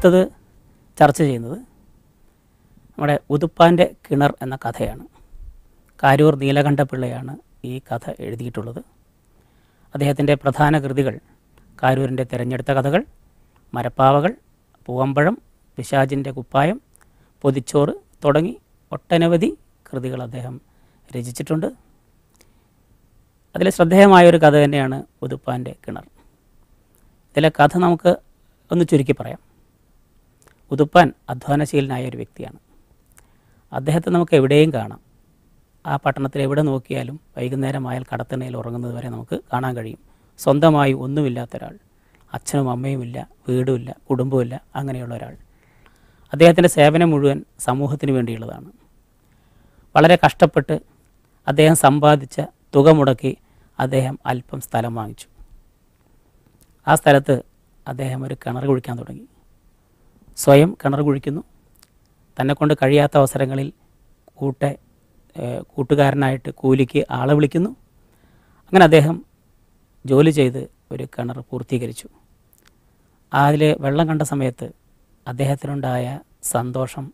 അടുത്തത് ചർച്ച ചെയ്യുന്നത് നമ്മുടെ ഉതുപ്പാൻ്റെ കിണർ എന്ന കഥയാണ്. കാരൂർ നീലകണ്ഠപിള്ളയാണ് ഈ കഥ എഴുതിയിട്ടുള്ളത്. അദ്ദേഹത്തിൻ്റെ പ്രധാന കൃതികൾ കാരൂരിൻ്റെ തിരഞ്ഞെടുത്ത കഥകൾ, മരപ്പാവകൾ, പൂവമ്പഴം, പിശാചിൻ്റെ കുപ്പായം, പൊതിച്ചോറ് തുടങ്ങി ഒട്ടനവധി കൃതികൾ അദ്ദേഹം രചിച്ചിട്ടുണ്ട്. അതിൽ ശ്രദ്ധേയമായൊരു കഥ തന്നെയാണ് ഉതുപ്പാൻ്റെ കിണർ. ഇതിലെ കഥ നമുക്ക് ഒന്ന് ചുരുക്കി പറയാം. ഉതുപ്പാൻ അധ്വാനശീലനായ ഒരു വ്യക്തിയാണ്. അദ്ദേഹത്തെ നമുക്ക് എവിടെയും കാണാം. ആ പട്ടണത്തിൽ എവിടെ നോക്കിയാലും വൈകുന്നേരമായാൽ കടത്തിണ്ണയിൽ ഉറങ്ങുന്നത് വരെ നമുക്ക് കാണാൻ കഴിയും. സ്വന്തമായി ഒന്നുമില്ലാത്ത ഒരാൾ, അച്ഛനും അമ്മയുമില്ല, വീടുമില്ല, കുടുംബമില്ല, അങ്ങനെയുള്ള ഒരാൾ. അദ്ദേഹത്തിൻ്റെ സേവനം മുഴുവൻ സമൂഹത്തിന് വേണ്ടിയുള്ളതാണ്. വളരെ കഷ്ടപ്പെട്ട് അദ്ദേഹം സമ്പാദിച്ച തുക മുടക്കി അദ്ദേഹം അല്പം സ്ഥലം വാങ്ങിച്ചു. ആ സ്ഥലത്ത് അദ്ദേഹം ഒരു കിണർ കുഴിക്കാൻ തുടങ്ങി. സ്വയം കിണർ കുഴിക്കുന്നു. തന്നെക്കൊണ്ട് കഴിയാത്ത അവസരങ്ങളിൽ കൂട്ടുകാരനായിട്ട് കൂലിക്ക് ആളെ വിളിക്കുന്നു. അങ്ങനെ അദ്ദേഹം ജോലി ചെയ്ത് ഒരു കിണർ പൂർത്തീകരിച്ചു. അതിൽ വെള്ളം കണ്ട സമയത്ത് അദ്ദേഹത്തിനുണ്ടായ സന്തോഷം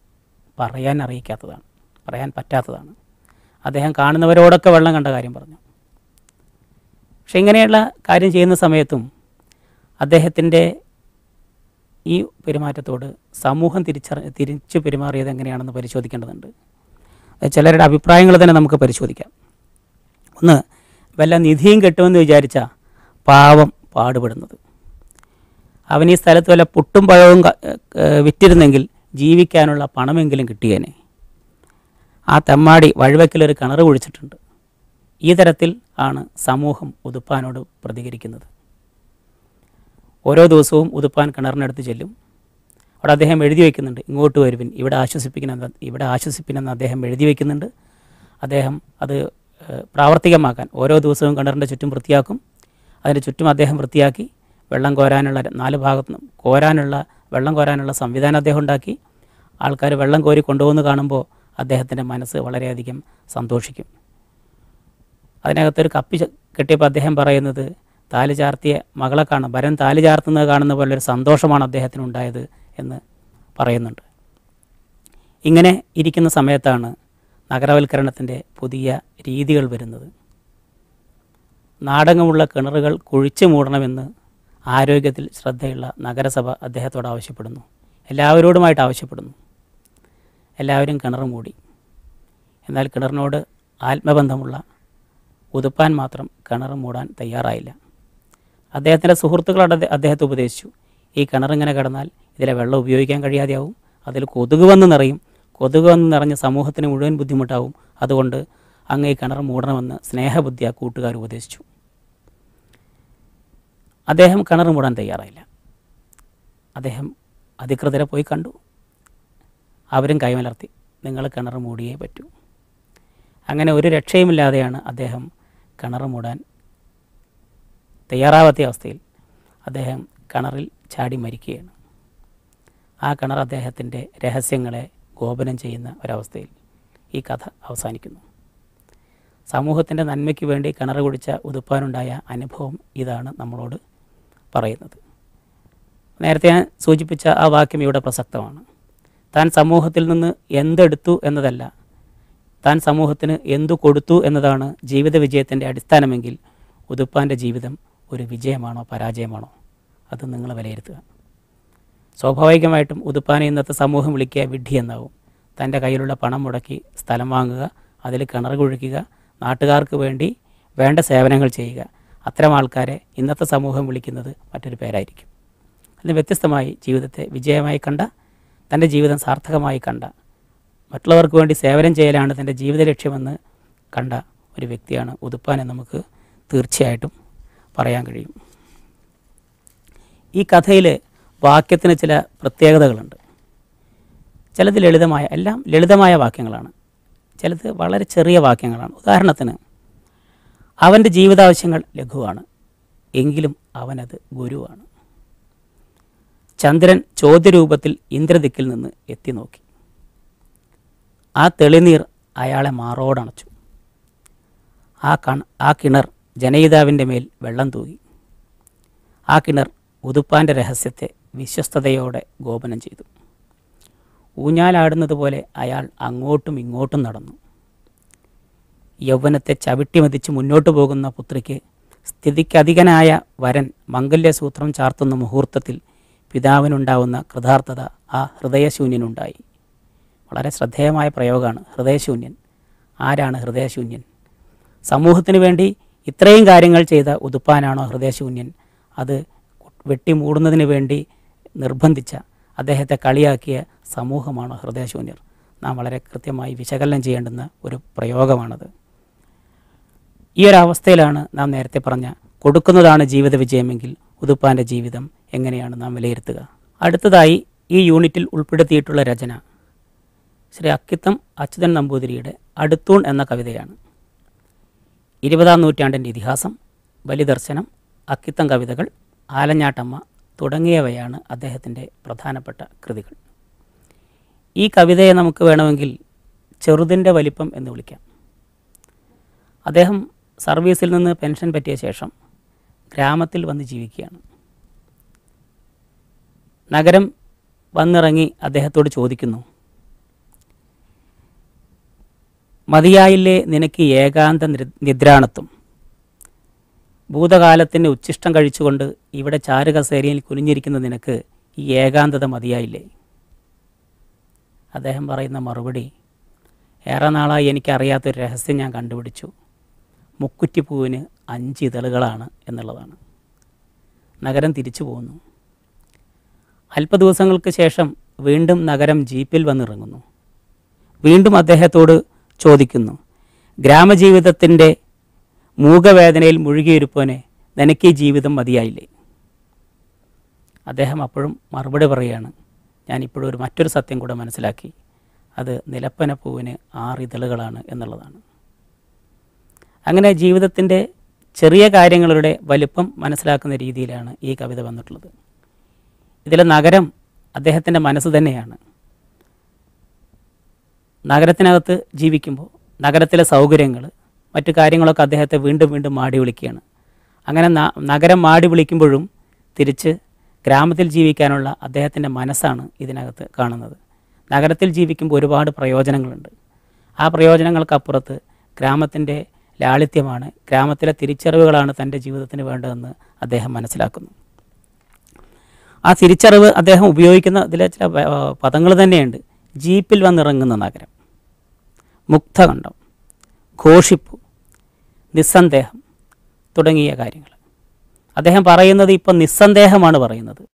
പറയാൻ പറ്റാത്തതാണ്. അദ്ദേഹം കാണുന്നവരോടൊക്കെ വെള്ളം കണ്ട കാര്യം പറഞ്ഞു. പക്ഷെ ഇങ്ങനെയുള്ള കാര്യം ചെയ്യുന്ന സമയത്തും അദ്ദേഹത്തിൻ്റെ ഈ പെരുമാറ്റത്തോട് സമൂഹം തിരിച്ചു പെരുമാറിയത് എങ്ങനെയാണെന്ന് പരിശോധിക്കേണ്ടതുണ്ട്. ചിലരുടെ അഭിപ്രായങ്ങൾ തന്നെ നമുക്ക് പരിശോധിക്കാം. ഒന്ന്, വല്ല നിധിയും കിട്ടുമെന്ന് വിചാരിച്ച പാവം പാടുപെടുന്നത്. അവൻ ഈ സ്ഥലത്ത് വല്ല പുട്ടും പഴവും വിറ്റിരുന്നെങ്കിൽ ജീവിക്കാനുള്ള പണമെങ്കിലും കിട്ടിയേനെ. ആ തെമ്മാടി വഴിവെക്കലൊരു കിണർ കുഴിച്ചിട്ടുണ്ട്. ഈ തരത്തിൽ ആണ് സമൂഹം ഉതുപ്പാനോട് പ്രതികരിക്കുന്നത്. ഓരോ ദിവസവും ഉതുപ്പാൻ കിണറിനടുത്ത് ചെല്ലും. അവിടെ അദ്ദേഹം എഴുതി വയ്ക്കുന്നുണ്ട്, ഇങ്ങോട്ട് വരുവിൻ, ഇവിടെ ആശ്വസിപ്പിനെന്ന് അദ്ദേഹം എഴുതി വയ്ക്കുന്നുണ്ട്. അദ്ദേഹം അത് പ്രാവർത്തികമാക്കാൻ ഓരോ ദിവസവും കിണറിൻ്റെ ചുറ്റും വൃത്തിയാക്കും. അതിൻ്റെ ചുറ്റും അദ്ദേഹം വൃത്തിയാക്കി വെള്ളം കോരാനുള്ള 4 ഭാഗത്തുനിന്നും വെള്ളം കോരാനുള്ള സംവിധാനം അദ്ദേഹം ഉണ്ടാക്കി. ആൾക്കാർ വെള്ളം കോരി കൊണ്ടുപോകുന്ന കാണുമ്പോൾ അദ്ദേഹത്തിൻ്റെ മനസ്സ് വളരെയധികം സന്തോഷിക്കും. അതിനകത്തൊരു കപ്പി കെട്ടിയപ്പോൾ അദ്ദേഹം പറയുന്നത്, താലി ചാർത്തിയ മകളെ വരൻ താലി ചാർത്തുന്നത് കാണുന്ന പോലെ ഒരു സന്തോഷമാണ് അദ്ദേഹത്തിനുണ്ടായത് എന്ന് പറയുന്നുണ്ട്. ഇങ്ങനെ ഇരിക്കുന്ന സമയത്താണ് നഗരവൽക്കരണത്തിൻ്റെ പുതിയ രീതികൾ വരുന്നത്. നാടകമുള്ള കിണറുകൾ കുഴിച്ചു മൂടണമെന്ന് ആരോഗ്യത്തിൽ ശ്രദ്ധയുള്ള നഗരസഭ അദ്ദേഹത്തോട് ആവശ്യപ്പെടുന്നു. എല്ലാവരോടുമായിട്ട് ആവശ്യപ്പെടുന്നു. എല്ലാവരും കിണർ മൂടി. എന്നാൽ കിണറിനോട് ആത്മബന്ധമുള്ള ഉതുപ്പാൻ മാത്രം കിണർ മൂടാൻ തയ്യാറായില്ല. അദ്ദേഹത്തിൻ്റെ സുഹൃത്തുക്കൾ അദ്ദേഹത്തെ ഉപദേശിച്ചു, ഈ കിണറിങ്ങനെ കിടന്നാൽ ഇതിലെ വെള്ളം ഉപയോഗിക്കാൻ കഴിയാതെയാവും, അതിൽ കൊതുക് വന്ന് നിറഞ്ഞ് സമൂഹത്തിന് മുഴുവൻ ബുദ്ധിമുട്ടാവും, അതുകൊണ്ട് അങ്ങ് ഈ കിണർ മൂടണമെന്ന് സ്നേഹബുദ്ധിയ കൂട്ടുകാർ ഉപദേശിച്ചു. അദ്ദേഹം കിണർ മൂടാൻ തയ്യാറായില്ല. അദ്ദേഹം അധികൃതരെ പോയി കണ്ടു. അവരും കൈമലർത്തി, നിങ്ങൾ കിണർ മൂടിയേ പറ്റൂ. അങ്ങനെ ഒരു രക്ഷയുമില്ലാതെയാണ് അദ്ദേഹം കിണർ മൂടാൻ തയ്യാറാവാത്ത അവസ്ഥയിൽ അദ്ദേഹം കിണറിൽ ചാടി മരിക്കുകയാണ്. ആ കിണർ അദ്ദേഹത്തിൻ്റെ രഹസ്യങ്ങളെ ഗോപനം ചെയ്യുന്ന ഒരവസ്ഥയിൽ ഈ കഥ അവസാനിക്കുന്നു. സമൂഹത്തിൻ്റെ നന്മയ്ക്ക് വേണ്ടി കിണർ കുടിച്ച ഉതുപ്പാനുണ്ടായ അനുഭവം ഇതാണ് നമ്മളോട് പറയുന്നത്. നേരത്തെ ഞാൻ സൂചിപ്പിച്ച ആ വാക്യം ഇവിടെ പ്രസക്തമാണ്. താൻ സമൂഹത്തിൽ നിന്ന് എന്തെടുത്തു എന്നതല്ല, താൻ സമൂഹത്തിന് എന്തു കൊടുത്തു എന്നതാണ് ജീവിത വിജയത്തിൻ്റെ അടിസ്ഥാനമെങ്കിൽ ഉതുപ്പാൻ്റെ ജീവിതം ഒരു വിജയമാണോ പരാജയമാണോ അത് നിങ്ങൾ വിലയിരുത്തുക. സ്വാഭാവികമായിട്ടും ഉതുപ്പാനെ ഇന്നത്തെ സമൂഹം വിളിക്കുക വിഡ്ഢി എന്നാവും. തൻ്റെ കയ്യിലുള്ള പണം മുടക്കി സ്ഥലം വാങ്ങുക, അതിൽ കിണർ കുഴിക്കുക, നാട്ടുകാർക്ക് വേണ്ടി വേണ്ട സേവനങ്ങൾ ചെയ്യുക, അത്തരം ആൾക്കാരെ ഇന്നത്തെ സമൂഹം വിളിക്കുന്നത് മറ്റൊരു പേരായിരിക്കും. അതിന് വ്യത്യസ്തമായി ജീവിതത്തെ വിജയമായി കണ്ട, തൻ്റെ ജീവിതം സാർത്ഥകമായി കണ്ട, മറ്റുള്ളവർക്ക് വേണ്ടി സേവനം ചെയ്യലാണ് തൻ്റെ ജീവിത ലക്ഷ്യമെന്ന് കണ്ട ഒരു വ്യക്തിയാണ് ഉതുപ്പാൻ എന്ന് നമുക്ക് തീർച്ചയായിട്ടും പറയാൻ കഴിയും. ഈ കഥയിൽ വാക്യത്തിന് ചില പ്രത്യേകതകളുണ്ട്. ചിലത് എല്ലാം ലളിതമായ വാക്യങ്ങളാണ്, ചിലത് വളരെ ചെറിയ വാക്യങ്ങളാണ്. ഉദാഹരണത്തിന്, അവൻ്റെ ജീവിതാവശ്യങ്ങൾ ലഘുവാണ്, എങ്കിലും അവനത് ഗുരുവാണ്. ചന്ദ്രൻ ചോദ്യരൂപത്തിൽ ഇന്ദ്രദിക്കിൽ നിന്ന് എത്തി നോക്കി. ആ തെളിനീർ അയാളെ മാറോടണച്ചു. ആ കിണർ ജനയിതാവിൻ്റെ മേൽ വെള്ളം തൂകി. ആ കിണർ ഉതുപ്പാൻ്റെ രഹസ്യത്തെ വിശ്വസ്തയോടെ ഗോപനം ചെയ്തു. ഊഞ്ഞാലാടുന്നത് പോലെ അയാൾ അങ്ങോട്ടും ഇങ്ങോട്ടും നടന്നു. യൗവനത്തെ ചവിട്ടിമതിച്ച് മുന്നോട്ടു പോകുന്ന പുത്രിക്ക് സ്ഥിതിക്കധികനായ വരൻ മംഗല്യസൂത്രം ചാർത്തുന്ന മുഹൂർത്തത്തിൽ പിതാവിനുണ്ടാവുന്ന കൃതാർത്ഥത ആ ഹൃദയശൂന്യനുണ്ടായി. വളരെ ശ്രദ്ധേയമായ പ്രയോഗമാണ് ഹൃദയശൂന്യൻ. ആരാണ് ഹൃദയശൂന്യൻ? സമൂഹത്തിന് വേണ്ടി ഇത്രയും കാര്യങ്ങൾ ചെയ്ത ഉതുപ്പാനാണോ ഹൃദയശൂന്യൻ? അത് വെട്ടിമൂടുന്നതിന് വേണ്ടി നിർബന്ധിച്ച, അദ്ദേഹത്തെ കളിയാക്കിയ സമൂഹമാണോ ഹൃദയശൂന്യർ? നാം വളരെ കൃത്യമായി വിശകലനം ചെയ്യേണ്ടുന്ന ഒരു പ്രയോഗമാണത്. ഈ ഒരു അവസ്ഥയിലാണ് നാം നേരത്തെ പറഞ്ഞ കൊടുക്കുന്നതാണ് ജീവിത വിജയമെങ്കിൽ ഉതുപ്പാൻ്റെ ജീവിതം എങ്ങനെയാണ് നാം വിലയിരുത്തുക? അടുത്തതായി ഈ യൂണിറ്റിൽ ഉൾപ്പെടുത്തിയിട്ടുള്ള രചന ശ്രീ അക്കിത്തം അച്യുതൻ നമ്പൂതിരിയുടെ അടുത്തൂൺ എന്ന കവിതയാണ്. 20-ാം നൂറ്റാണ്ടിൻ്റെ ഇതിഹാസം, ബലിദർശനം, അക്കിത്തം കവിതകൾ, ആലഞ്ഞാട്ടമ്മ തുടങ്ങിയവയാണ് അദ്ദേഹത്തിൻ്റെ പ്രധാനപ്പെട്ട കൃതികൾ. ഈ കവിതയെ നമുക്ക് വേണമെങ്കിൽ ചെറുതിൻ്റെ വലിപ്പം എന്ന് വിളിക്കാം. അദ്ദേഹം സർവീസിൽ നിന്ന് പെൻഷൻ പറ്റിയ ശേഷം ഗ്രാമത്തിൽ വന്ന് ജീവിക്കുകയാണ്. നഗരം വന്നിറങ്ങി അദ്ദേഹത്തോട് ചോദിക്കുന്നു, മതിയായില്ലേ നിനക്ക് ഏകാന്ത നിദ്രാണത്വം? ഭൂതകാലത്തിൻ്റെ ഉച്ഛിഷ്ടം കഴിച്ചുകൊണ്ട് ഇവിടെ ചാരുകസേരയിൽ കുനിഞ്ഞിരിക്കുന്ന നിനക്ക് ഈ ഏകാന്തത മതിയായില്ലേ? അദ്ദേഹം പറയുന്ന മറുപടി, ഏറെ നാളായി എനിക്കറിയാത്തൊരു രഹസ്യം ഞാൻ കണ്ടുപിടിച്ചു. മുക്കുറ്റിപ്പൂവിന് 5 ഇതളുകളാണ് എന്നുള്ളതാണ്. നഗരം തിരിച്ചു പോകുന്നു. അല്പ ദിവസങ്ങൾക്ക് ശേഷം വീണ്ടും നഗരം ജീപ്പിൽ വന്നിറങ്ങുന്നു. വീണ്ടും അദ്ദേഹത്തോട് ചോദിക്കുന്നു, ഗ്രാമജീവിതത്തിൻ്റെ മൂകവേദനയിൽ മുഴുകിയിരുപ്പോനെ നിനക്ക് ഈ ജീവിതം മതിയായില്ലേ? അദ്ദേഹം അപ്പോഴും മറുപടി പറയുകയാണ്, ഞാനിപ്പോഴും മറ്റൊരു സത്യം കൂടെ മനസ്സിലാക്കി. അത് നിലപ്പനപ്പൂവിന് 6 ഇതളുകളാണ് എന്നുള്ളതാണ്. അങ്ങനെ ജീവിതത്തിൻ്റെ ചെറിയ കാര്യങ്ങളുടെ വലിപ്പം മനസ്സിലാക്കുന്ന രീതിയിലാണ് ഈ കവിത വന്നിട്ടുള്ളത്. ഇതിലെ നഗരം അദ്ദേഹത്തിൻ്റെ മനസ്സ് തന്നെയാണ്. നഗരത്തിനകത്ത് ജീവിക്കുമ്പോൾ നഗരത്തിലെ സൗകര്യങ്ങൾ, മറ്റു കാര്യങ്ങളൊക്കെ അദ്ദേഹത്തെ വീണ്ടും വീണ്ടും മാടി വിളിക്കുകയാണ്. അങ്ങനെ നഗരം മാടി വിളിക്കുമ്പോഴും തിരിച്ച് ഗ്രാമത്തിൽ ജീവിക്കാനുള്ള അദ്ദേഹത്തിൻ്റെ മനസ്സാണ് ഇതിനകത്ത് കാണുന്നത്. നഗരത്തിൽ ജീവിക്കുമ്പോൾ ഒരുപാട് പ്രയോജനങ്ങളുണ്ട്. ആ പ്രയോജനങ്ങൾക്കപ്പുറത്ത് ഗ്രാമത്തിൻ്റെ ലാളിത്യമാണ്, ഗ്രാമത്തിലെ തിരിച്ചറിവുകളാണ് തൻ്റെ ജീവിതത്തിന് വേണ്ടതെന്ന് അദ്ദേഹം മനസ്സിലാക്കുന്നു. ആ തിരിച്ചറിവ് അദ്ദേഹം ഉപയോഗിക്കുന്ന ഇതിലെ ചില പദങ്ങൾ തന്നെയുണ്ട്. ജീപ്പിൽ വന്നിറങ്ങുന്ന നഗരം, മുക്തകണ്ഠം, ഘോഷിപ്പു, നിസ്സന്ദേഹം തുടങ്ങിയ കാര്യങ്ങൾ. അദ്ദേഹം പറയുന്നത് ഇപ്പം നിസ്സന്ദേഹമാണ് പറയുന്നത്.